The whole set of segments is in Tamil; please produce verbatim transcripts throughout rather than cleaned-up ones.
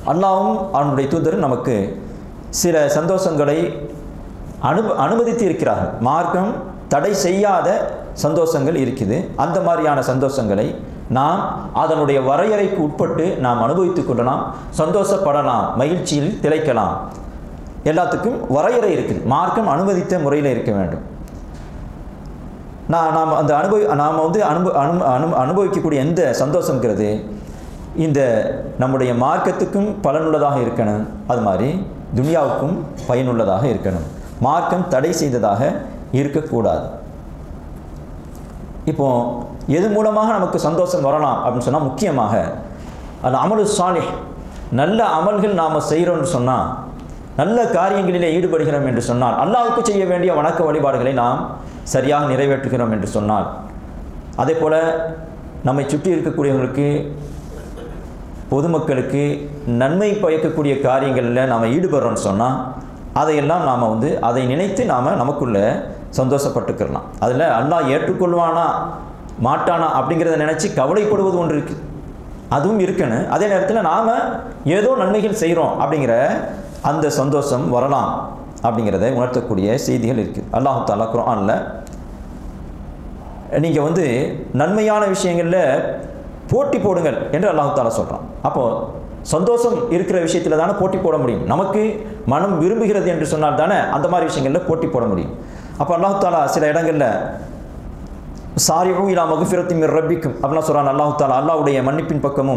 அல்லாஹ்வும் அவனுடைய தூதரும் நமக்கு சில சந்தோஷங்களை அனு அனுமதித்து இருக்கிறார்கள். மார்க்கம் தடை செய்யாத சந்தோஷங்கள் இருக்குது. அந்த மாதிரியான சந்தோஷங்களை நாம் அதனுடைய வரையறைக்கு உட்பட்டு நாம் அனுபவித்து கொள்ளலாம், சந்தோஷப்படலாம், மகிழ்ச்சியில் திளைக்கலாம். எல்லாத்துக்கும் வரையறை இருக்குது. மார்க்கம் அனுமதித்த முறையில் இருக்க வேண்டும். நான் நாம் அந்த அனுபவி நாம் வந்து அனுப அனு அனு அனுபவிக்கக்கூடிய எந்த சந்தோஷங்கிறது இந்த நம்முடைய மார்க்கத்துக்கும் பலனுள்ளதாக இருக்கணும், அது மாதிரி துனியாவுக்கும் பயனுள்ளதாக இருக்கணும். மார்க்கம் தடை செய்ததாக இருக்கக்கூடாது. இப்போ எது மூலமாக நமக்கு சந்தோஷம் வரலாம் அப்படின்னு சொன்னால், முக்கியமாக அது அமலு சாலிஹ், நல்ல அமல்கள் நாம் செய்கிறோம்னு சொன்னால், நல்ல காரியங்களிலே ஈடுபடுகிறோம் என்று சொன்னால், அல்லாஹ்வுக்கு செய்ய வேண்டிய வணக்க வழிபாடுகளை நாம் சரியாக நிறைவேற்றுகிறோம் என்று சொன்னால், அதே போல் நம்மை சுற்றி இருக்கக்கூடியவர்களுக்கு, பொதுமக்களுக்கு நன்மை பயக்கக்கூடிய காரியங்களில் நாம் ஈடுபடுறோம்னு சொன்னால், அதையெல்லாம் நாம் வந்து அதை நினைத்து நாம் நமக்குள்ளே சந்தோஷப்பட்டுக்கிறலாம். அதில் அல்லாஹ் ஏற்றுக்கொள்வானா மாட்டானா அப்படிங்கிறத நினச்சி கவலைப்படுவது ஒன்று இருக்குது, அதுவும் இருக்கணும். அதே நேரத்தில் நாம் ஏதோ நன்மைகள் செய்கிறோம் அப்படிங்கிற அந்த சந்தோஷம் வரலாம் அப்படிங்கிறத உணர்த்தக்கூடிய செய்திகள் இருக்குது. அல்லாஹ் தஆலா குர்ஆனில் நீங்கள் வந்து நன்மையான விஷயங்களில் போட்டி போடுங்கள் என்று அல்லாஹ் தஆலா சொல்கிறான். அப்போது சந்தோஷம் இருக்கிற விஷயத்தில் தானே போட்டி போட முடியும். நமக்கு மனம் விரும்புகிறது என்று சொன்னால் தானே அந்த மாதிரி விஷயங்களில் போட்டி போட முடியும். அப்போ அல்லாஹ் தஆலா சில இடங்களில் சாரிஉ இலா மக்ஃபிரத்தின் மிர் ரப்பிக்கும் அப்படிலாம் சொல்கிறான். அல்லாஹ் தஆலா அல்லாஹ்வுடைய மன்னிப்பின் பக்கமும்,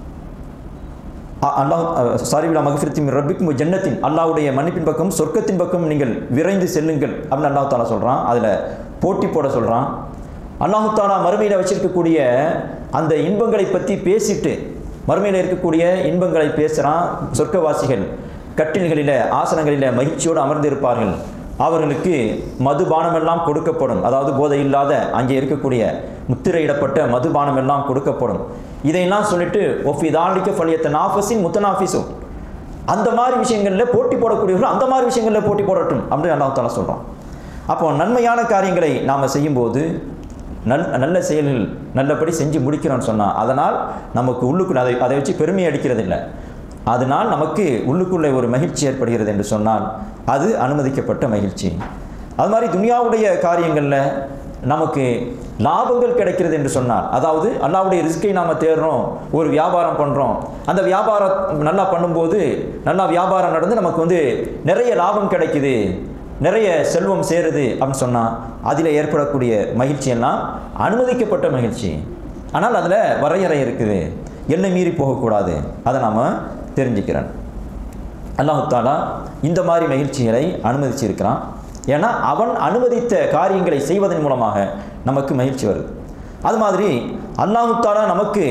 அல்லாஹ் சாரி இலா மக்ஃபிரத்தின் மிர் ரப்பிக்கும் ஜன்னத்தின், அல்லாஹ்வுடைய மன்னிப்பின் பக்கமும் சொர்க்கத்தின் பக்கம் நீங்கள் விரைந்து செல்லுங்கள் அப்படின்னு அல்லாஹ் தஆலா சொல்கிறான். அதில் போட்டி போட சொல்கிறான். அல்லாஹ் தஆலா மறுமையில் வச்சிருக்கக்கூடிய அந்த இன்பங்களை பற்றி பேசிட்டு, மறுமையில் இருக்கக்கூடிய இன்பங்களை பேசுகிறான். சொர்க்கவாசிகள் கட்டில்களில் ஆசனங்களில் மகிழ்ச்சியோடு அமர்ந்திருப்பார்கள். அவர்களுக்கு மதுபானம் எல்லாம் கொடுக்கப்படும். அதாவது போதை இல்லாத அங்கே இருக்கக்கூடிய முத்திரையிடப்பட்ட மதுபானம் எல்லாம் கொடுக்கப்படும். இதையெல்லாம் சொல்லிட்டு ஒஃபி தாலிக்க ஃபலியத்த நாஃபஸின் முத்தனாஃபிஸும், அந்த மாதிரி விஷயங்களில் போட்டி போடக்கூடியவர்கள் அந்த மாதிரி விஷயங்களில் போட்டி போடட்டும் அப்படின்னு அல்லாஹ் தஆலா சொல்கிறான். அப்போ நன்மையான காரியங்களை நாம் செய்யும்போது, நல் நல்ல செயல்கள் நல்லபடி செஞ்சு முடிக்கிறோன்னு சொன்னால், அதனால் நமக்கு உள்ளுக்குள்ளே அதை அதை வச்சு பெருமை அடிக்கிறது இல்லை, அதனால் நமக்கு உள்ளுக்குள்ளே ஒரு மகிழ்ச்சி ஏற்படுகிறது என்று சொன்னால் அது அனுமதிக்கப்பட்ட மகிழ்ச்சி. அது மாதிரி துனியாவுடைய காரியங்களில் நமக்கு லாபங்கள் கிடைக்கிறது என்று சொன்னால், அதாவது அல்லாஹ்வுடைய ரிஸ்கை நாம் தேடுறோம், ஒரு வியாபாரம் பண்ணுறோம், அந்த வியாபாரம் நல்லா பண்ணும்போது நல்லா வியாபாரம் நடந்து நமக்கு வந்து நிறைய லாபம் கிடைக்குது, நிறைய செல்வம் சேருது அப்படின்னு சொன்னால் அதில் ஏற்படக்கூடிய மகிழ்ச்சியெல்லாம் அனுமதிக்கப்பட்ட மகிழ்ச்சி. ஆனால் அதில் வரையறை இருக்குது, எல்லை மீறி போகக்கூடாது. அதை நாம் தெரிஞ்சுக்கிறேன். அல்லாஹ் தஆலா இந்த மாதிரி மகிழ்ச்சிகளை அனுமதிச்சிருக்கிறான். ஏன்னா அவன் அனுமதித்த காரியங்களை செய்வதன் மூலமாக நமக்கு மகிழ்ச்சி வருது. அது மாதிரி அல்லாஹ் தஆலா நமக்கு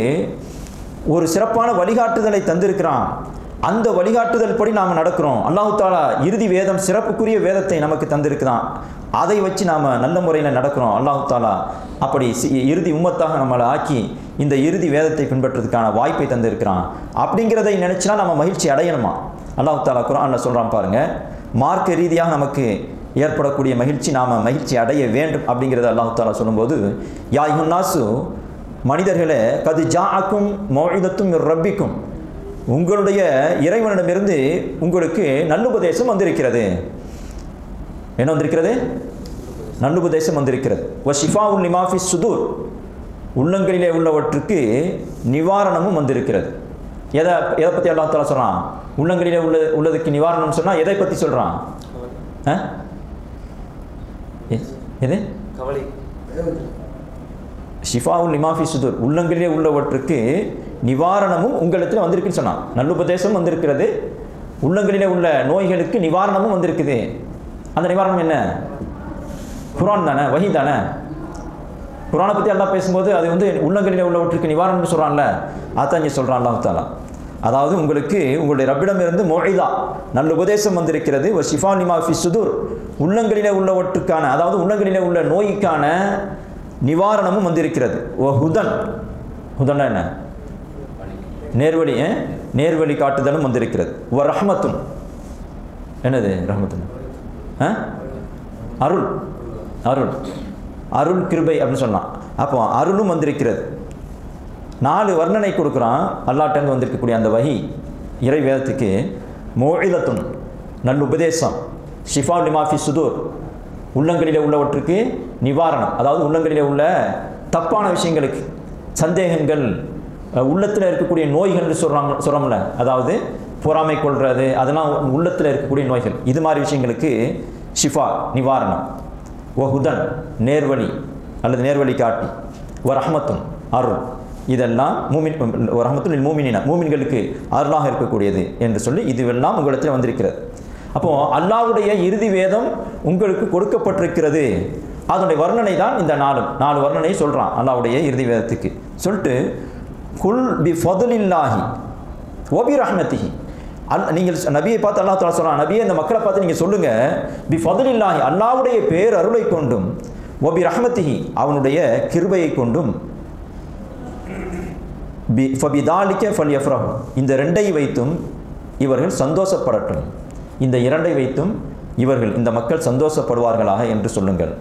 ஒரு சிறப்பான வழிகாட்டுதலை தந்திருக்கிறான். அந்த வழிகாட்டுதல் படி நாம் நடக்கிறோம். அல்லாஹ் தஆலா இறுதி வேதம், சிறப்புக்குரிய வேதத்தை நமக்கு தந்திருக்கிறான். அதை வச்சு நாம் நல்ல முறையில் நடக்கிறோம். அல்லாஹ் தஆலா அப்படி இறுதி உம்மத்தாக நம்மளை ஆக்கி இந்த இறுதி வேதத்தை பின்பற்றுறதுக்கான வாய்ப்பை தந்திருக்கிறான். அப்படிங்கிறதை நினச்சினா நம்ம மகிழ்ச்சி அடையணுமா? அல்லாஹ் தஆலா குர்ஆனில் சொல்கிறான் பாருங்கள். மார்க்க ரீதியாக நமக்கு ஏற்படக்கூடிய மகிழ்ச்சி, நாம் மகிழ்ச்சி அடைய வேண்டும் அப்படிங்கிறத அல்லாஹ் தஆலா சொல்லும்போது, யா அய்யுன்னாசு, மனிதர்களே, கது ஜாஅக்கும் மௌஇதத்தும் மிர் ரப்பிக்கும், உங்களுடைய இறைவனிடமிருந்து உங்களுக்கு நல்லுபதேசம் வந்திருக்கிறது. என்ன வந்திருக்கிறது? நல்லுபதேசம் வந்திருக்கிறது. வ ஷிஃபாஉன் லிமா ஃபி சுதூர், உள்ளங்களிலே உள்ளவற்றுக்கு நிவாரணமும் வந்திருக்கிறது. எதை எதை பற்றி அல்லாஹ் தஆலா சொல்கிறான்? உள்ளங்களிலே உள்ள உள்ளதுக்கு நிவாரணம் சொன்னால் எதை பற்றி சொல்கிறான்? எது? கவலை. ஷிஃபாஉன் லிமா ஃபி சுதூர், உள்ளங்களிலே உள்ளவற்றுக்கு நிவாரணமும் உங்களிடத்தில் வந்திருக்குன்னு சொன்னான். நல்லுபதேசம் வந்திருக்கிறது, உள்ளங்களிலே உள்ள நோய்களுக்கு நிவாரணமும் வந்திருக்குது. அந்த நிவாரணம் என்ன? குர்ஆன் தானே, வஹி தானே. குர்ஆனை பற்றி அல்லாஹ் பேசும்போது அது வந்து உள்ளங்களிலே உள்ளவற்றுக்கு நிவாரணம்னு சொல்கிறான்ல, அதான் இங்கே சொல்கிறான் அல்லாஹ் தஆலா. அதாவது உங்களுக்கு உங்களுடைய ரப்பிடமிருந்து மௌஇதா, நல்ல உபதேசம் வந்திருக்கிறது. வ ஷிஃபா லிமா ஃபி சுதூர், உள்ளங்களிலே உள்ளவற்றுக்கான, அதாவது உள்ளங்களிலே உள்ள நோய்க்கான நிவாரணமும் வந்திருக்கிறது. ஓ ஹுதன், ஹுதன்னா என்ன? நேர்வழி, நேர்வழி காட்டுதலும் வந்திருக்கிறது. ஓ ரஹ்மத்துன், என்னது ரஹ்மத்துன்? அருள், அருள், அருள் கிருபை அப்படின்னு சொன்னான். அப்போ அருளும் வந்திருக்கிறது. நாலு வர்ணனை கொடுக்குறான் அல்லாஹ்ட்டேருந்து வந்திருக்கக்கூடிய அந்த வஹி. இறை வேதத்துக்கு மௌஇதத்துன் நல்ல உபதேசம், ஷிஃபா லிமா ஃபி சுதூர் உள்ளங்களிலே உள்ளவற்றுக்கு நிவாரணம், அதாவது உள்ளங்களிலே உள்ள தப்பான விஷயங்களுக்கு, சந்தேகங்கள், உள்ளத்தில் இருக்கக்கூடிய நோய்கள்னு சொல்கிறாங்க சொல்கிறோம்ல, அதாவது பொறாமை கொள்வது, அதெல்லாம் உள்ளத்தில் இருக்கக்கூடிய நோய்கள், இது மாதிரி விஷயங்களுக்கு ஷிஃபா நிவாரணம், ஒ ஹுதன் நேர்வழி அல்லது நேர்வழி காட்டி, ஒ ரஹ்மத்துன் அருள், இதெல்லாம் மூமின் ஒரு ரஹ்மத்துல் மூமினினா மூமின்களுக்கு அருளாக இருக்கக்கூடியது என்று சொல்லி இதுவெல்லாம் உங்களிடத்தில் வந்திருக்கிறது. அப்போது அல்லாஹ்வுடைய இறுதி வேதம் உங்களுக்கு கொடுக்கப்பட்டிருக்கிறது, அதனுடைய வர்ணனை தான் இந்த நாலு நாலு வர்ணனை சொல்கிறான் அல்லாஹ்வுடைய இறுதி வேதத்துக்கு. சொல்லிட்டு குல் பி ஃபதுலில்லாஹி ஒபி ரஹ்மத்திஹி, அல் நீங்கள் நபியை பார்த்து அல்லாஹ் தஆலா சொல்கிறான், நபியை இந்த மக்களை பார்த்து நீங்கள் சொல்லுங்கள், பி ஃபதுலில்லாஹி அல்லாஹ்வுடைய பேர் அருளை கொண்டும், ஒபி ரஹ்மத்திஹி அவனுடைய கிருபையை கொண்டும், பி ஃபபிதாலிக்க ஃபல் யஃப்ரஹு இந்த ரெண்டை வைத்தும் இவர்கள் சந்தோஷப்படட்டும், இந்த இரண்டை வைத்தும் இவர்கள் இந்த மக்கள் சந்தோஷப்படுவார்களாக என்று சொல்லுங்கள்.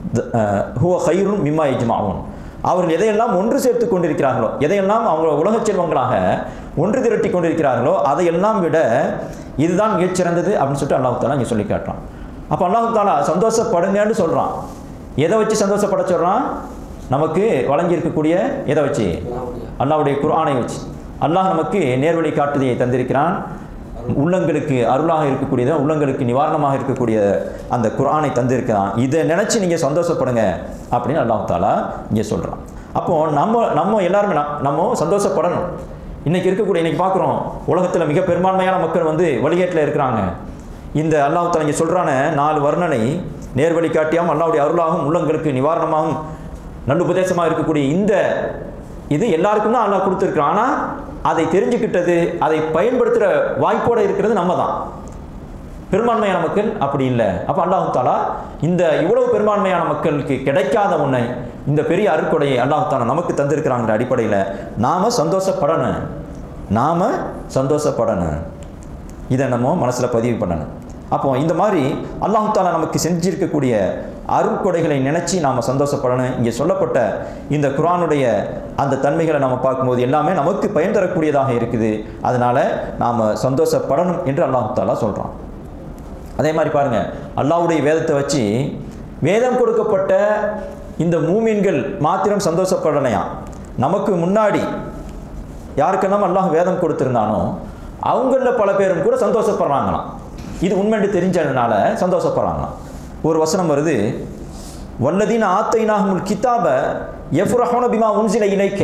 ஹுவ ஹைருன் மிம்மா யஜ்மஊன் அவர்கள் எதையெல்லாம் ஒன்று சேர்த்து கொண்டிருக்கிறார்களோ, எதையெல்லாம் அவங்க உலக செல்வங்களாக ஒன்று திரட்டி கொண்டிருக்கிறார்களோ அதையெல்லாம் விட இதுதான் மிகச்சிறந்தது அப்படின்னு சொல்லிட்டு அல்லாஹ் தஆலா இங்கே சொல்லி காட்டுறான். அப்போ அல்லாஹ் தஆலா சந்தோஷப்படுங்கன்னு சொல்கிறான். எதை வச்சு சந்தோஷப்பட சொல்கிறான்? நமக்கு வழங்கி இருக்கக்கூடிய எதை வச்சு? அல்லாஹ்வுடைய குர்ஆனை வச்சு. அல்லாஹ் நமக்கு நேர்வழி காட்டுதியை தந்திருக்கிறான். உள்ளங்களுக்கு அருளாக இருக்கக்கூடியது, உள்ளங்களுக்கு நிவாரணமாக இருக்கக்கூடிய அந்த குர்ஆனை தந்திருக்கிறான். இதை நினச்சி நீங்கள் சந்தோஷப்படுங்க அப்படின்னு அல்லாஹ் தஆலா இங்கே சொல்கிறான். அப்போது நம்ம நம்ம எல்லாருமே நம்ம சந்தோஷப்படணும். இன்றைக்கி இருக்கக்கூடிய இன்றைக்கி பார்க்குறோம் உலகத்தில் மிக பெரும்பான்மையான மக்கள் வந்து வழிகேட்டில் இருக்கிறாங்க. இந்த அல்லாஹ் தஆலா இங்கே சொல்கிறான நாலு வர்ணனை நேர்வழி காட்டியாகவும் அல்லாஹ்வுடைய அருளாகவும் உள்ளங்களுக்கு நிவாரணமாகவும் நல்ல உபதேசமாக இருக்கக்கூடிய இந்த இது எல்லாருக்கும் தான் அல்லாஹ் கொடுத்துருக்குறான். ஆனால் அதை தெரிஞ்சுக்கிட்டது, அதை பயன்படுத்துகிற வாய்ப்போடு இருக்கிறது நம்ம தான். பெரும்பான்மையான மக்கள் அப்படி இல்லை. அப்போ அல்லாஹ் தஆலா இந்த இவ்வளவு பெரும்பான்மையான மக்களுக்கு கிடைக்காத ஒன்றை, இந்த பெரிய அருட்கொடையை அல்லாஹ் தஆலா நமக்கு தந்திருக்கிறாங்கிற அடிப்படையில் நாம் சந்தோஷப்படணும், நாம் சந்தோஷப்படணும். இதை நம்ம மனசில் பதிவு பண்ணணும். அப்போ இந்த மாதிரி அல்லாஹ் தஆலா நமக்கு செஞ்சிருக்கக்கூடிய அருட்கொடைகளை நினச்சி நாம் சந்தோஷப்படணும். இங்கே சொல்லப்பட்ட இந்த குர்ஆனுடைய அந்த தன்மைகளை நாம் பார்க்கும்போது எல்லாமே நமக்கு பயன் தரக்கூடியதாக இருக்குது. அதனால் நாம் சந்தோஷப்படணும் என்று அல்லாஹ் தஆலா சொல்கிறான். அதே மாதிரி பாருங்கள், அல்லாஹ்வுடைய வேதத்தை வச்சு வேதம் கொடுக்கப்பட்ட இந்த மூமின்கள் மாத்திரம் சந்தோஷப்படலையா, நமக்கு முன்னாடி யாருக்கெல்லாம் அல்லாஹ் வேதம் கொடுத்துருந்தானோ அவங்களில் பல பேரும் கூட சந்தோஷப்படுறாங்களாம். இது உண்மைன்னு தெரிஞ்சதுனால சந்தோஷப்படுறாங்களாம். ஒரு வசனம் வருது, வல்லதீன ஆத்தைனாஹுல் கிதாப யஃப்ரஹூன பிமா உன்ஸில இலைக்க.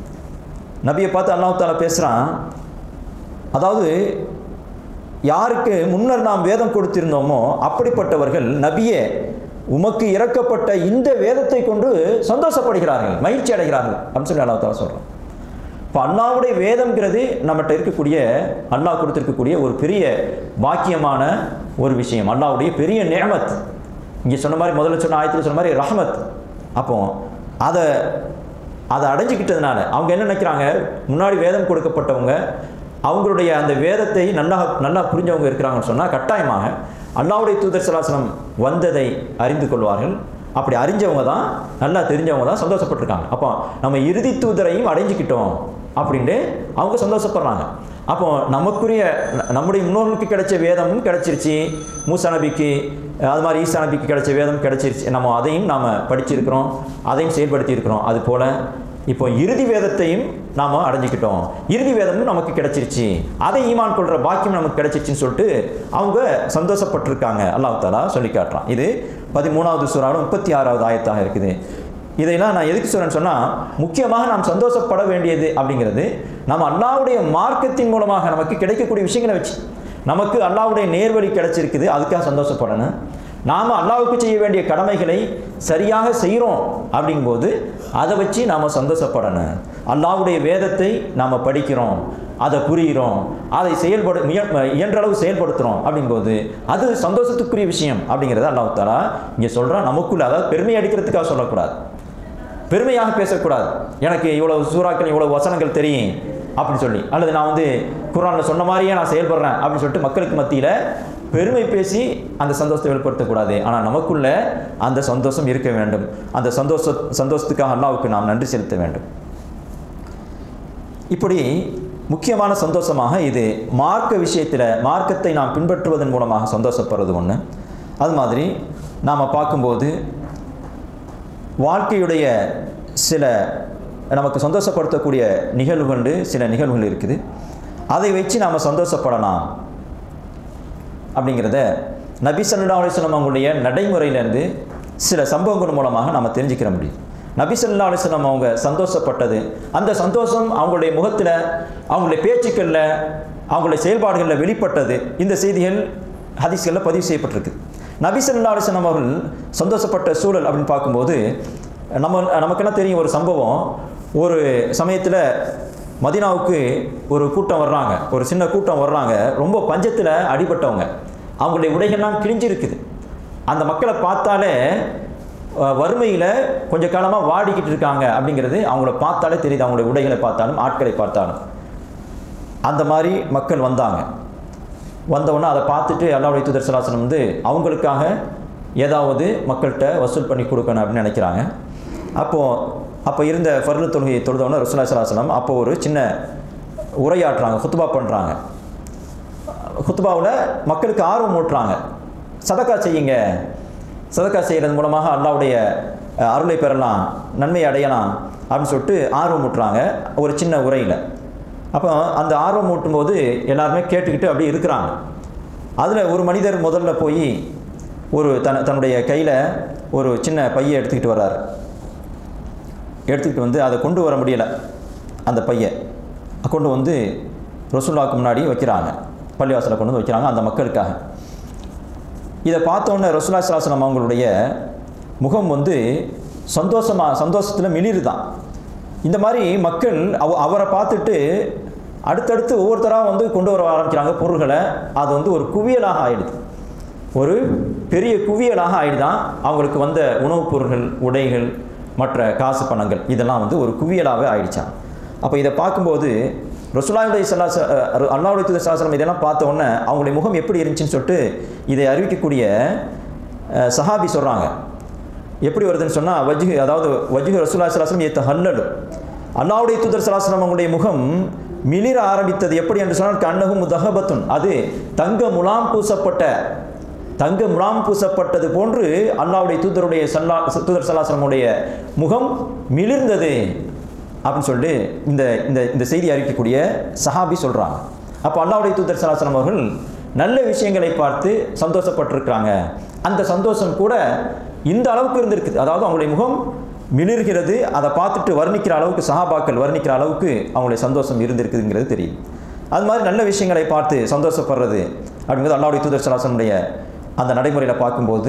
நபியை பார்த்து அல்லாஹ் தஆலா பேசுகிறான். அதாவது யாருக்கு முன்னர் நாம் வேதம் கொடுத்திருந்தோமோ அப்படிப்பட்டவர்கள் நபியே உமக்கு இறக்கப்பட்ட இந்த வேதத்தை கொண்டு சந்தோஷப்படுகிறார்கள், மகிழ்ச்சி அடைகிறார்கள் அப்படின்னு சொல்லி அல்லாஹ் தஆலா சொல்கிறான். இப்போ அல்லாஹ்வுடைய வேதம்ங்கிறது நம்மகிட்ட இருக்கக்கூடிய அல்லாஹ் கொடுத்துருக்கக்கூடிய ஒரு பெரிய பாக்கியமான ஒரு விஷயம், அல்லாஹ்வுடைய பெரிய நிஅமத். இங்கே சொன்ன மாதிரி முதல்ல சொன்ன ஆயத்தில் சொன்ன மாதிரி ரஹ்மத். அப்போ அதை அதை அடைஞ்சிக்கிட்டதுனால அவங்க என்ன நினைக்கிறாங்க, முன்னாடி வேதம் கொடுக்கப்பட்டவங்க அவங்களுடைய அந்த வேதத்தை நல்லா நல்லா புரிஞ்சவங்க இருக்கிறாங்கன்னு சொன்னால் கட்டாயமாக அல்லாஹ்வுடைய தூதர் ஸல்லல்லாஹு அலைஹி வஸல்லம் வந்ததை அறிந்து கொள்வார்கள். அப்படி அறிஞ்சவங்க தான், நல்லா தெரிஞ்சவங்க தான் சந்தோஷப்பட்டிருக்காங்க. அப்போ நம்ம இறுதி தூதரையும் அடைஞ்சிக்கிட்டோம் அப்படின்ட்டு அவங்க சந்தோஷப்படுறாங்க. அப்போ நமக்குரிய நம்முடைய முன்னோர்களுக்கு கிடைச்ச வேதமும் கிடைச்சிருச்சு, மூசா நபிக்கு அது மாதிரி ஈசா நபிக்கு கிடைச்ச வேதம் கிடைச்சிருச்சு, நம்ம அதையும் நாம் படிச்சிருக்கிறோம், அதையும் செயல்படுத்தி இருக்கிறோம். அது போல் இப்போ இறுதி வேதத்தையும் நாம் அடைஞ்சிக்கிட்டோம், இறுதி வேதமும் நமக்கு கிடைச்சிருச்சு, அதை ஈமான் கொள்கிற பாக்கியம் நமக்கு கிடைச்சிருச்சுன்னு சொல்லிட்டு அவங்க சந்தோஷப்பட்டிருக்காங்க. அல்லாஹ் தஆலா சொல்லி காட்டுறான். இது பதிமூணாவது சூறாவில் முப்பத்தி ஆறாவது ஆயத்தாக இருக்குது. இதையெல்லாம் நான் எதுக்கு சொல்கிறேன்னு சொன்னால், முக்கியமாக நாம் சந்தோஷப்பட வேண்டியது அப்படிங்கிறது நம்ம அல்லாஹ்வுடைய மார்க்கத்தின் மூலமாக நமக்கு கிடைக்கக்கூடிய விஷயங்களை வச்சு. நமக்கு அல்லாஹ்வுடைய நேர்வழி கிடைச்சிருக்குது, அதுக்காக சந்தோஷப்படணும். நாம் அல்லாஹ்வுக்கு செய்ய வேண்டிய கடமைகளை சரியாக செய்கிறோம் அப்படிங்கும்போது அதை வச்சு நாம் சந்தோஷப்படணும். அல்லாஹ்வுடைய வேதத்தை நாம் படிக்கிறோம், அதை புரிகிறோம், அதை செயல்படு இயன்றளவு செயல்படுத்துகிறோம் அப்படிங்கும்போது அது சந்தோஷத்துக்குரிய விஷயம் அப்படிங்கிறத அல்லாஹ் தஆலா இங்கே சொல்கிறான். நமக்குள்ள அதாவது பெருமை அடிக்கிறதுக்காக சொல்லக்கூடாது, பெருமையாக பேசக்கூடாது. எனக்கு இவ்வளவு சூறாக்கள் இவ்வளவு வசனங்கள் தெரியும் அப்படின்னு சொல்லி, அல்லது நான் வந்து குர்ஆனில் சொன்ன மாதிரியே நான் செயல்படுறேன் அப்படின்னு சொல்லிட்டு மக்களுக்கு மத்தியில் பெருமை பேசி அந்த சந்தோஷத்தை வெளிப்படுத்தக்கூடாது. ஆனால் நமக்குள்ள அந்த சந்தோஷம் இருக்க வேண்டும். அந்த சந்தோஷ சந்தோஷத்துக்காக அல்லாஹ்வுக்கு நாம் நன்றி செலுத்த வேண்டும். இப்படி முக்கியமான சந்தோஷமாக இது மார்க்க விஷயத்தில் மார்க்கத்தை நாம் பின்பற்றுவதன் மூலமாக சந்தோஷப்படுறது ஒன்று. அது மாதிரி நாம் பார்க்கும்போது வாழ்க்கையுடைய சில நமக்கு சந்தோஷப்படுத்தக்கூடிய நிகழ்வுகள் சில நிகழ்வுகள் இருக்குது. அதை வச்சு நாம் சந்தோஷப்படலாம் அப்படிங்கிறத நபி ஸல்லல்லாஹு அலைஹி வஸல்லம் அவங்களுடைய நடைமுறையிலேருந்து சில சம்பவங்கள் மூலமாக நம்ம தெரிஞ்சுக்கிற முடியும். நபி ஸல்லல்லாஹு அலைஹி வஸல்லம் அவங்க சந்தோஷப்பட்டது, அந்த சந்தோஷம் அவங்களுடைய முகத்தில், அவங்களுடைய பேச்சுக்களில், அவங்களுடைய செயல்பாடுகளில் வெளிப்பட்டது. இந்த செய்திகள் ஹதீஸ்களில் பதிவு செய்யப்பட்டிருக்கு. நபி ஸல்லல்லாஹு அலைஹி வஸல்லம் அவர்கள் சந்தோஷப்பட்ட சூழல் அப்படின்னு பார்க்கும்போது நம்ம நமக்கெல்லாம் தெரியும் ஒரு சம்பவம். ஒரு சமயத்தில் மதீனாவுக்கு ஒரு கூட்டம் வர்றாங்க, ஒரு சின்ன கூட்டம் வர்றாங்க. ரொம்ப பஞ்சத்தில் அடிபட்டவங்க, அவங்களுடைய உடைகள்லாம் கிழிஞ்சிருக்குது. அந்த மக்களை பார்த்தாலே வறுமையில் கொஞ்ச காலமாக வாடிக்கிட்டு இருக்காங்க அப்படிங்கிறது அவங்கள பார்த்தாலே தெரியுது. அவங்களுடைய உடைகளை பார்த்தாலும் ஆட்களை பார்த்தாலும் அந்த மாதிரி மக்கள் வந்தாங்க. வந்தவுடனே அதை பார்த்துட்டு அல்லாஹ்வுடைய தூதர் ஸல்லல்லாஹு அலைஹி வஸல்லம் வந்து அவங்களுக்காக ஏதாவது மக்கள்கிட்ட வசூல் பண்ணி கொடுக்கணும் அப்படின்னு நினைக்கிறாங்க. அப்போது அப்போ இருந்த ஃபர்லு தொழுகையை தொழுதவுடனே ரசூலுல்லாஹி ஸல்லல்லாஹு அலைஹி வஸல்லம் அப்போ ஒரு சின்ன உரையாற்றுறாங்க, குத்துபா பண்ணுறாங்க. குத்துபாவில் மக்களுக்கு ஆர்வம் ஊட்டுறாங்க, சதக்கா செய்யுங்க, சதக்கா செய்கிறது மூலமாக அல்லாஹ்வுடைய அருளை பெறலாம், நன்மை அடையலாம் அப்படின்னு சொல்லிட்டு ஆர்வம் ஊட்டுறாங்க ஒரு சின்ன உரையில். அப்போ அந்த ஆர்வம் ஊட்டும்போது எல்லாருமே கேட்டுக்கிட்டு அப்படி இருக்கிறாங்க. அதில் ஒரு மனிதர் முதல்ல போய் ஒரு தன் தன்னுடைய கையில் ஒரு சின்ன பையை எடுத்துக்கிட்டு வர்றார். எடுத்துக்கிட்டு வந்து அதை கொண்டு வர முடியலை. அந்த பையை கொண்டு வந்து ரசூலுல்லாஹ்வுக்கு முன்னாடி வைக்கிறாங்க, பள்ளிவாசலை கொண்டு வந்து வைக்கிறாங்க அந்த மக்களுக்காக. இதை பார்த்தோன்னே ரசூலுல்லாஹி ஸல்லல்லாஹு அலைஹி வஸல்லம் அவங்களுடைய முகம் வந்து சந்தோஷமாக சந்தோஷத்தில் மிளிருதான். இந்த மாதிரி மக்கள் அவ அவரை பார்த்துட்டு அடுத்தடுத்து ஒவ்வொருத்தராக வந்து கொண்டு வர ஆரம்பிக்கிறாங்க பொருள்களை. அது வந்து ஒரு குவியலாக ஆயிடுது, ஒரு பெரிய குவியலாக ஆயிடுதான். அவங்களுக்கு வந்த உணவுப் பொருள்கள், உடைகள், மற்ற காசு பணங்கள் இதெல்லாம் வந்து ஒரு குவியலாகவே ஆயிடுச்சான். அப்போ இதை பார்க்கும்போது ரசூலுல்லாஹி ஸல்லல்லாஹு அலைஹி வஸல்லம் அல்லாஹ்வுடைய தூதர் ஸல்லல்லாஹு அலைஹி வஸல்லம் இதெல்லாம் பார்த்த உடனே அவங்களுடைய முகம் எப்படி இருந்துச்சுன்னு சொல்லிட்டு இதை அறிவிக்கக்கூடிய சஹாபி சொல்கிறாங்க. எப்படி வருதுன்னு சொன்னால் வஜ்ஹு, அதாவது வஜ்ஹு ரசூலுல்லாஹி ஸல்லல்லாஹு அலைஹி வஸல்லம் யத்தஹல்லலு, அல்லாஹ்வுடைய தூதர் ஸல்லல்லாஹு அலைஹி வஸல்லம் அவங்களுடைய முகம் மிளிர ஆரம்பித்தது. எப்படி என்று சொன்னால் கன்னஹு முதஹபத்துன், அது தங்க முலாம் பூசப்பட்ட தங்க முலாம் பூசப்பட்டது போன்று அல்லாஹ்வுடைய தூதருடைய சல்லா தூதர் ஸல்லல்லாஹு அலைஹி வஸல்லம் உடைய முகம் மிளிர்ந்தது அப்படின்னு சொல்லிட்டு இந்த இந்த இந்த செய்தி அறிவிக்கக்கூடிய சஹாபி சொல்கிறாங்க. அப்போ அல்லாஹ்வுடைய தூதர் ஸல்லல்லாஹு அலைஹி வஸல்லம் அவர்கள் நல்ல விஷயங்களை பார்த்து சந்தோஷப்பட்டிருக்கிறாங்க. அந்த சந்தோஷம் கூட இந்த அளவுக்கு இருந்திருக்குது. அதாவது அவங்களுடைய முகம் மிளிர்கிறது, அதை பார்த்துட்டு வர்ணிக்கிற அளவுக்கு சஹாபாக்கள் வர்ணிக்கிற அளவுக்கு அவங்களுடைய சந்தோஷம் இருந்திருக்குதுங்கிறது தெரியும். அது மாதிரி நல்ல விஷயங்களை பார்த்து சந்தோஷப்படுறது அப்படிங்கிறது அல்லாஹ்வுடைய தூதர் ஸல்லல்லாஹு அலைஹி வஸல்லம் அந்த நடைமுறையில் பார்க்கும்போது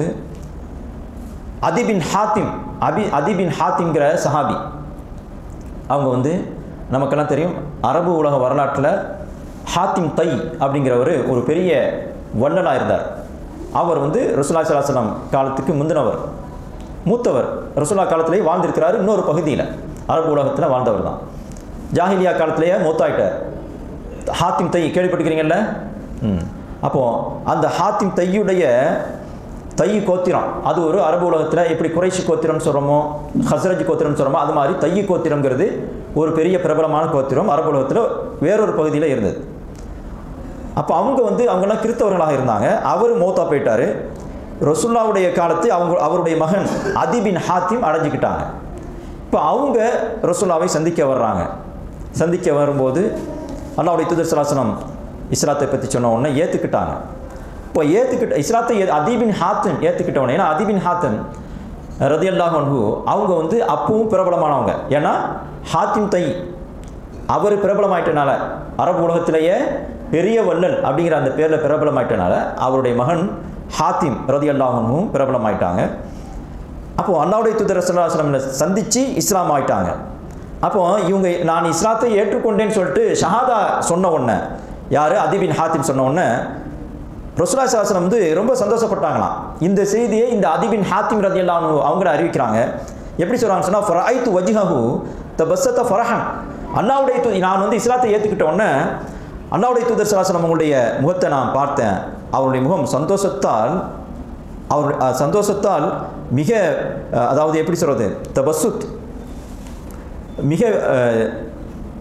அதி பின் ஹாத்திம் அபி அதி பின் ஹாத்திம்ங்கிற சஹாபி, அவங்க வந்து நமக்கெல்லாம் தெரியும் அரபு உலக வரலாற்றில் ஹாத்திம் தை அப்படிங்கிறவர் ஒரு பெரிய வள்ளலாக இருந்தார். அவர் வந்து ரசூலுல்லாஹி ஸல்லல்லாஹு அலைஹி வஸல்லம் காலத்துக்கு முந்தினவர், மூத்தவர். ரசூலுல்லாஹ் காலத்திலேயே வாழ்ந்திருக்கிறார், இன்னொரு பகுதியில் அரபு உலகத்தில் வாழ்ந்தவர் தான். ஜாஹிலியா காலத்திலேயே மூத்தாயிட்டார். ஹாத்திம் தை கேள்விப்பட்டிருக்கிறீங்கல்ல? ம் அப்போது அந்த ஹாத்திம் தையுடைய தை கோத்திரம், அது ஒரு அரபு உலகத்தில் எப்படி குறைஷி கோத்திரம் சொல்கிறோமோ, ஹஸ்ரஜ் கோத்திரம் சொல்கிறோமோ, அது மாதிரி தை கோத்திரங்கிறது ஒரு பெரிய பிரபலமான கோத்திரம் அரபு உலகத்தில் வேறொரு பகுதியில் இருந்தது. அப்போ அவங்க வந்து அவங்களாம் கிறிஸ்தவர்களாக இருந்தாங்க. அவர் மௌத்தா போயிட்டார். ரசூலுல்லாஹ்வுடைய காலத்து அவங்க அவருடைய மகன் அதி பின் ஹாத்திம் அடைஞ்சிக்கிட்டாங்க. இப்போ அவங்க ரசூலுல்லாஹ்வை சந்திக்க வர்றாங்க. சந்திக்க வரும்போது அல்லாஹ்வுடைய தூதர் ஸல்லல்லாஹு அலைஹி வஸல்லம் இஸ்லாத்தை பற்றி சொன்ன உடனே ஏற்றுக்கிட்டாங்க. இப்போ ஏற்றுக்கிட்ட இஸ்லாத்தை அதி பின் ஹாத்திம் ஏற்றுக்கிட்ட உடனே, ஏன்னா அதி பின் ஹாத்திம் ரலியல்லாஹு அன்ஹு அவங்க வந்து அப்பவும் பிரபலமானவங்க. ஏன்னா ஹாத்திம் தை அவர் பிரபலமாயிட்டனால, அரபு உலகத்திலேயே பெரிய வள்ளல் அப்படிங்கிற அந்த பேரில் பிரபலமாயிட்டனால அவருடைய மகன் ஹாத்திம் ரலியல்லாஹு அன்ஹு பிரபலமாயிட்டாங்க. அப்போது அல்லாஹ்வுடைய தூதர் ஸல்லல்லாஹு அலைஹி வஸல்லம் சந்தித்து இஸ்லாம் ஆயிட்டாங்க. அப்போது இவங்க நான் இஸ்லாத்தை ஏற்றுக்கொண்டேன்னு சொல்லிட்டு ஷஹாதா சொன்ன உடனே, யார் அதி பின் ஹாத்திம் சொன்ன உடனே ரசூலுல்லாஹி ஸல்லல்லாஹு அலைஹி வஸல்லம் வந்து ரொம்ப சந்தோஷப்பட்டாங்களாம். இந்த செய்தியை இந்த அதி பின் ஹாத்திம் ரலியல்லாஹு அன்ஹு அவங்கள அறிவிக்கிறாங்க. எப்படி சொல்கிறாங்கன்னு சொன்னால் ஃபரஐத்து வஜ்ஹஹு தபஸ்ஸத ஃபரஹன், அல்லாஹ்வுடைய தூ நான் வந்து இஸ்லாத்தை ஏற்றுக்கிட்ட உடனே அல்லாஹ்வுடைய தூதர் ஸல்லல்லாஹு அலைஹி வஸல்லம் அவங்களுடைய முகத்தை நான் பார்த்தேன். அவருடைய முகம் சந்தோஷத்தால் அவர் சந்தோஷத்தால் மிக, அதாவது எப்படி சொல்கிறது, தபஸ்ஸுத் மிக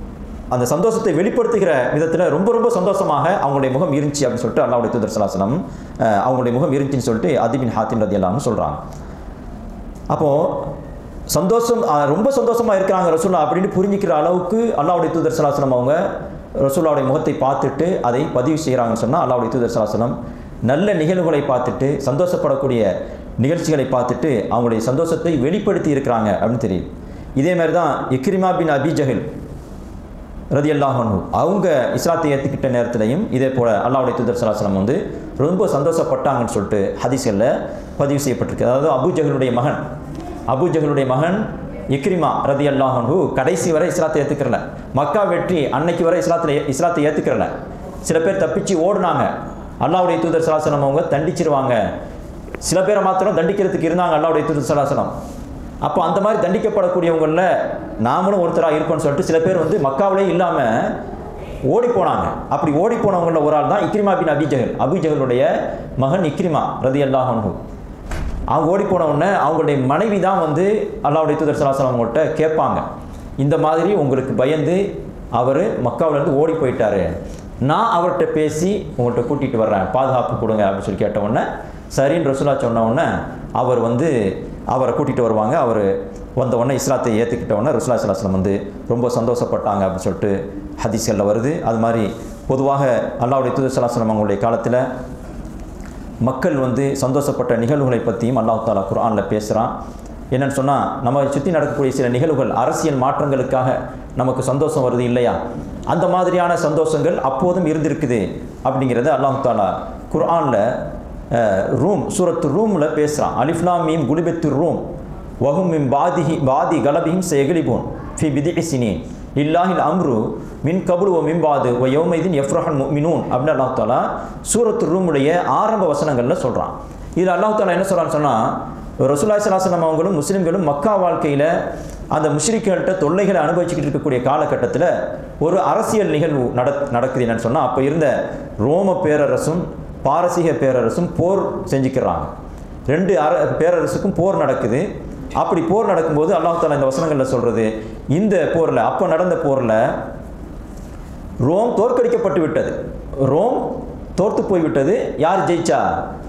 அந்த சந்தோஷத்தை வெளிப்படுத்துகிற விதத்தில் ரொம்ப ரொம்ப சந்தோஷமாக அவங்களுடைய முகம் இருந்துச்சு அப்படின்னு சொல்லிட்டு அல்லாஹ்வுடைய தூதர் ஸல்லல்லாஹு அலைஹி வஸல்லம் அவங்களுடைய முகம் இருந்துச்சுன்னு சொல்லிட்டு அதி பின் ஹாத்திம் ரலியல்லாஹு அன்ஹு சொல்கிறாங்க. அப்போது சந்தோஷம் ரொம்ப சந்தோஷமாக இருக்கிறாங்க ரசூலுல்லாஹ் அப்படின்னு புரிஞ்சிக்கிற அளவுக்கு அல்லாஹ்வுடைய தூதர் ஸல்லல்லாஹு அலைஹி வஸல்லம் அவங்க ரசூலுல்லாஹ்வுடைய முகத்தை பார்த்துட்டு அதை பதிவு செய்கிறாங்கன்னு சொன்னால் அல்லாஹ்வுடைய தூதர் ஸல்லல்லாஹு அலைஹி வஸல்லம் நல்ல நிகழ்வுகளை பார்த்துட்டு சந்தோஷப்படக்கூடிய நிகழ்ச்சிகளை பார்த்துட்டு அவங்களுடைய சந்தோஷத்தை வெளிப்படுத்தி இருக்கிறாங்க அப்படின்னு தெரியும். இதே மாதிரி தான் இக்ரிமா பின் அபி ஜஹல் ரலியல்லாஹு அன்ஹு அவங்க இஸ்லாத்தை ஏற்றுக்கிட்ட நேரத்திலையும் இதே போல் அல்லாஹ்வுடைய தூதர் ஸல்லல்லாஹு அலைஹி வஸல்லம் வந்து ரொம்ப சந்தோஷப்பட்டாங்கன்னு சொல்லிட்டு ஹதீஸ்களில் பதிவு செய்யப்பட்டிருக்கு. அதாவது அபு ஜஹலுடைய மகன் அபு ஜஹலுடைய மகன் இக்ரிமா ரலியல்லாஹு அன்ஹு கடைசி வரை இஸ்லாத்தை ஏற்றுக்கிறல. மக்கா வெற்றி அன்னைக்கு வரை இஸ்லாத்தில் இஸ்லாத்தை ஏற்றுக்கிறல. சில பேர் தப்பிச்சு ஓடுனாங்க. அல்லாஹ்வுடைய தூதர் ஸல்லல்லாஹு அலைஹி வஸல்லம் அவங்க தண்டிச்சிருவாங்க. சில பேரை மாத்திரம் தண்டிக்கிறதுக்கு இருந்தாங்க அல்லாஹ்வுடைய தூதர் ஸல்லல்லாஹு அலைஹி வஸல்லம். அப்போ அந்த மாதிரி தண்டிக்கப்படக்கூடியவங்களில் நாமளும் ஒருத்தராக இருப்போம்னு சொல்லிட்டு சில பேர் வந்து மக்காவிலே இல்லாமல் ஓடி போனாங்க. அப்படி ஓடி போனவங்களில் ஒரு ஆள் தான் இக்ரிமா பின் அபி ஜஹல். அபி ஜஹலுடைய மகன் இக்ரிமா ரலியல்லாஹு அன்ஹு. அவங்க ஓடி போன உடனே அவங்களுடைய மனைவி தான் வந்து அல்லாஹ்வுடைய தூதர் ஸல்லல்லாஹு அலைஹி வஸல்லம் அவங்கள்ட்ட கேட்பாங்க, இந்த மாதிரி உங்களுக்கு பயந்து அவர் மக்காவிலேருந்து ஓடி போயிட்டாரு, நான் அவர்கிட்ட பேசி உங்கள்கிட்ட கூட்டிகிட்டு வர்றேன், பாதுகாப்பு கொடுங்க அப்படின்னு சொல்லி கேட்ட உடனே சரின்னு ரசூலுல்லாஹ் சொன்ன உடனே அவர் வந்து அவரை கூட்டிகிட்டு வருவாங்க. அவர் வந்த உடனே இஸ்லாத்தை ஏற்றுக்கிட்ட உடனே ரசூலுல்லாஹி ஸல்லல்லாஹு அலைஹி வஸல்லம் வந்து ரொம்ப சந்தோஷப்பட்டாங்க அப்படின்னு சொல்லிட்டு ஹதீஸ்களில் வருது. அது மாதிரி பொதுவாக அல்லாஹ்வுடைய தூதர் ஸல்லல்லாஹு அலைஹி வஸல்லம் அவங்களுடைய காலத்தில் மக்கள் வந்து சந்தோஷப்பட்ட நிகழ்வுகளை பற்றியும் அல்லாஹ் தஆலா குர்ஆனில் பேசுகிறான். என்னென்னு சொன்னால், நம்ம சுற்றி நடக்கக்கூடிய சில நிகழ்வுகள் அரசியல் மாற்றங்களுக்காக நமக்கு சந்தோஷம் வருது இல்லையா, அந்த மாதிரியான சந்தோஷங்கள் அப்போதும் இருந்திருக்குது அப்படிங்கிறத அல்லாஹ் தஆலா குர்ஆனில் ரூம் சூரத்து ரூமில் பேசுகிறான். அலிஃப்லாம் மீம் குலிபத்து ரூம் வஹும் மின் பாதிஹி பாதி கலபிஹிம் சயக்லிபூன் ஃபி பித்இ சினீன் இல்லாஹில் அம்ரு மின் கபுல் ஒ மின்பாது ஒ யௌமைதின் எஃப்ரஹன் முஃமினூன் அப்படின்னு அல்லாஹ் தஆலா சூரத்து ரூமுடைய ஆரம்ப வசனங்களில் சொல்கிறான். இதில் அல்லாஹ் தஆலா என்ன சொல்கிறான்னு சொன்னால், ரசூலுல்லாஹி ஸல்லல்லாஹு அலைஹி வஸல்லம் அவங்களும் முஸ்லீம்களும் மக்கா வாழ்க்கையில் அந்த முஷ்ரிக்குகள்கிட்ட தொல்லைகளை அனுபவிச்சுக்கிட்டு இருக்கக்கூடிய காலகட்டத்தில் ஒரு அரசியல் நிகழ்வு நட நடக்குது என்னன்னு சொன்னால், அப்போ இருந்த ரோம பேரரசும் பாரசீக பேரரசும் போர் செஞ்சுக்கிறாங்க. ரெண்டு அர பேரரசுக்கும் போர் நடக்குது. அப்படி போர் நடக்கும்போது அல்லாஹ் தஆலா இந்த வசனங்களில் சொல்கிறது, இந்த போரில் அப்போ நடந்த போரில் ரோம் தோற்கடிக்கப்பட்டு விட்டது. ரோம் தோற்று போய்விட்டது. யார் ஜெயிச்சா?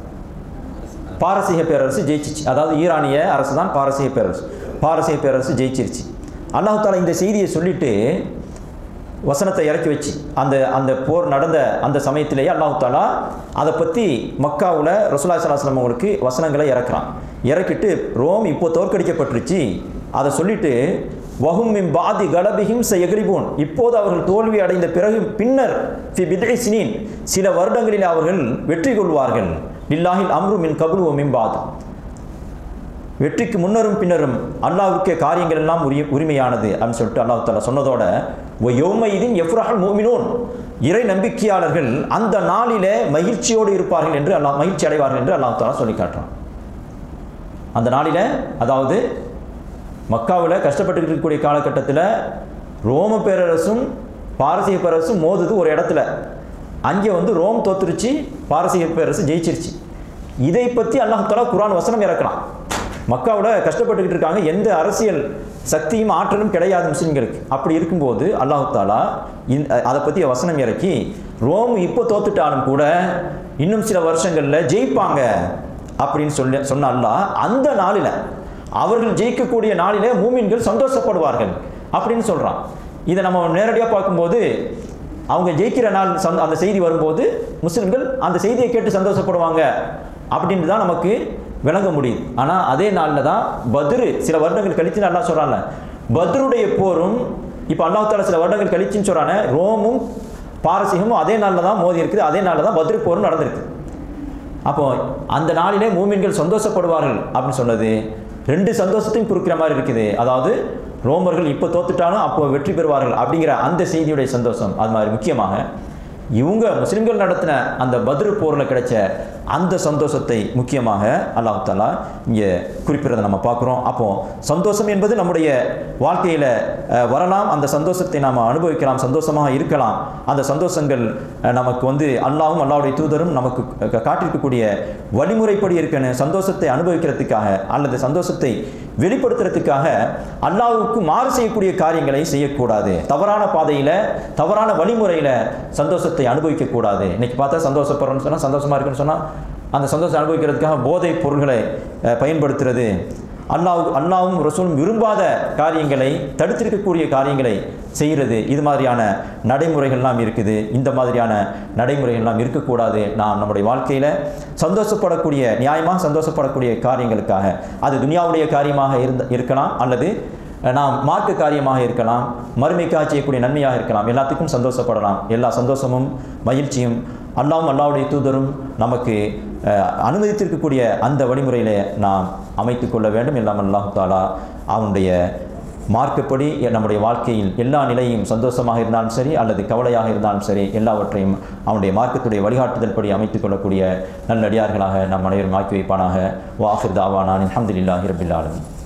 பாரசீக பேரரசு ஜெயிச்சிச்சு. அதாவது ஈரானிய அரசு தான் பாரசீக பேரரசு. பாரசீக பேரரசு ஜெயிச்சிருச்சு. அல்லாஹ் தஆலா இந்த செய்தியை சொல்லிட்டு வசனத்தை இறக்கி வச்சு அந்த அந்த போர் நடந்த அந்த சமயத்திலேயே அல்லாஹ் தஆலா அதை பற்றி மக்காவில் ரசூலுல்லாஹி ஸல்லல்லாஹு அலைஹி வஸல்லம் அவங்களுக்கு வசனங்களை இறக்குறான். இறக்கிட்டு ரோம் இப்போ தோற்கடிக்கப்பட்டுருச்சு அதை சொல்லிட்டு வஹும் மின் பாதி கலபிஹிம் சயக்லிபூன், இப்போது அவர்கள் தோல்வி அடைந்த பிறகு பின்னர் ஃபி பித்இ சினீன், சில வருடங்களில் அவர்கள் வெற்றி கொள்வார்கள். லில்லாஹில் அம்ரு மின் கபுல் ஒ மின் பாத், வெற்றிக்கு முன்னரும் பின்னரும் அல்லாஹ்வுக்கே காரியங்கள் எல்லாம் உரிய உரிமையானது அப்படின்னு சொல்லிட்டு அல்லாஹ் தஆலா சொன்னதோட ஒ யௌமைதின் எஃப்ரஹல் முஃமினூன், இறை நம்பிக்கையாளர்கள் அந்த நாளிலே மகிழ்ச்சியோடு இருப்பார்கள் என்று அல்லாஹ் மகிழ்ச்சி அடைவார்கள் என்று அல்லாஹ் தஆலா சொல்லி காட்டுறான். அந்த நாளில், அதாவது மக்காவில் கஷ்டப்பட்டு இருக்கக்கூடிய காலகட்டத்தில் ரோம பேரரசும் பாரசீக பேரரசும் மோதுது ஒரு இடத்துல. அங்கே வந்து ரோம் தோத்துருச்சு, பாரசீக பேரரசு ஜெயிச்சிருச்சு. இதை பற்றி அல்லாஹ் தஆலா குர்ஆன் வசனம் இறக்கலாம். மக்காவில் கஷ்டப்பட்டுக்கிட்டு இருக்காங்க, எந்த அரசியல் சக்தியும் ஆற்றலும் கிடையாது முஸ்லிம்களுக்கு. அப்படி இருக்கும்போது அல்லாஹ் தஆலா அதை பற்றி வசனம் இறக்கி, ரோம் இப்போ தோத்துட்டாலும் கூட இன்னும் சில வருஷங்களில் ஜெயிப்பாங்க அப்படின்னு சொல்லி சொன்ன அல்லாஹ் அந்த நாளில், அவர்கள் ஜெயிக்கக்கூடிய நாளிலே மூமின்கள் சந்தோஷப்படுவார்கள் அப்படின்னு சொல்கிறான். இதை நம்ம நேரடியாக பார்க்கும்போது அவங்க ஜெயிக்கிற நாள் அந்த செய்தி வரும்போது முஸ்லிம்கள் அந்த செய்தியை கேட்டு சந்தோஷப்படுவாங்க அப்படின்னு தான் நமக்கு விளங்க முடியுது. ஆனால் அதே நாளில் தான் பத்ரு சில வருடங்கள் கழித்து அல்லாஹ் சொல்கிறாங்க, பத்ருடைய போரும் இப்போ அல்லாஹ் தஆலா சில வருடங்கள் கழிச்சுன்னு சொல்கிறாங்க, ரோமும் பாரசீகமும் அதே நாளில் தான் மோதி இருக்குது, அதே நாளில் தான் பத்ரு போரும் நடந்திருக்கு. அப்போ அந்த நாளிலே மூமின்கள் சந்தோஷப்படுவார்கள் அப்படின்னு சொன்னது ரெண்டு சந்தோஷத்தையும் குறிக்கிற மாதிரி இருக்குது. அதாவது ரோமர்கள் இப்போ தோத்துட்டாலும் அப்போ வெற்றி பெறுவார்கள் அப்படிங்கிற அந்த செய்தியுடைய சந்தோஷம். அது மாதிரி முக்கியமாக இவங்க முஸ்லிம்கள் நடத்தின அந்த பத்ரு போரில் கிடைச்ச அந்த சந்தோஷத்தை முக்கியமாக அல்லாஹ் தஆலா இங்கே குறிப்பிடுறதை நம்ம பார்க்குறோம். அப்போது சந்தோஷம் என்பது நம்முடைய வாழ்க்கையில் வரலாம், அந்த சந்தோஷத்தை நாம் அனுபவிக்கலாம், சந்தோஷமாக இருக்கலாம். அந்த சந்தோஷங்கள் நமக்கு வந்து அல்லாஹ்வும் அல்லாஹ்வுடைய தூதரும் நமக்கு காட்டியிருக்கக்கூடிய வழிமுறைப்படி இருக்கணும். சந்தோஷத்தை அனுபவிக்கிறதுக்காக அல்லது சந்தோஷத்தை வெளிப்படுத்துறதுக்காக அல்லாஹ்வுக்கு மாறு செய்யக்கூடிய காரியங்களை செய்யக்கூடாது. தவறான பாதையில் தவறான வழிமுறையில் சந்தோஷத்தை அனுபவிக்கக்கூடாது. இன்னைக்கு பார்த்தா சந்தோஷப்படுறோன்னு சொன்னால், சந்தோஷமாக இருக்குன்னு சொன்னால் அந்த சந்தோஷம் அனுபவிக்கிறதுக்காக போதைப் பொருள்களை பயன்படுத்துறது, அல்லாஹ் அல்லாஹ்வும் ரசூலும் விரும்பாத காரியங்களை தடுத்திருக்கக்கூடிய காரியங்களை செய்கிறது, இது மாதிரியான நடைமுறைகள்லாம் இருக்குது. இந்த மாதிரியான நடைமுறைகள்லாம் இருக்கக்கூடாது. நாம் நம்முடைய வாழ்க்கையில் சந்தோஷப்படக்கூடிய நியாயமாக சந்தோஷப்படக்கூடிய காரியங்களுக்காக, அது துனியாவுடைய காரியமாக இருந்த இருக்கலாம் அல்லது நாம் மார்க்க காரியமாக இருக்கலாம், மறுமைக்காக செய்யக்கூடிய நன்மையாக இருக்கலாம். எல்லாத்துக்கும் சந்தோஷப்படலாம். எல்லா சந்தோஷமும் மகிழ்ச்சியும் அல்லாஹ்வும் அல்லாஹ்வுடைய தூதரும் நமக்கு அனுமதித்திருக்கக்கூடிய அந்த வழிமுறையில் நாம் அமைத்து கொள்ள வேண்டும். எல்லாம் அல்லாஹ் தஆலா அவனுடைய மார்க்கப்படி நம்முடைய வாழ்க்கையில் எல்லா நிலையும் சந்தோஷமாக இருந்தாலும் சரி அல்லது கவலையாக இருந்தாலும் சரி எல்லாவற்றையும் அவனுடைய மார்க்கத்துடைய வழிகாட்டுதல் படி அமைத்துக் கொள்ளக்கூடிய நல்லடியார்களாக நம் அனைவரும் ஆக்கி வைப்பானாக. வ ஆகிர் தாவானா அல்ஹம்துலில்லாஹி ரப்பில் ஆலமீன்.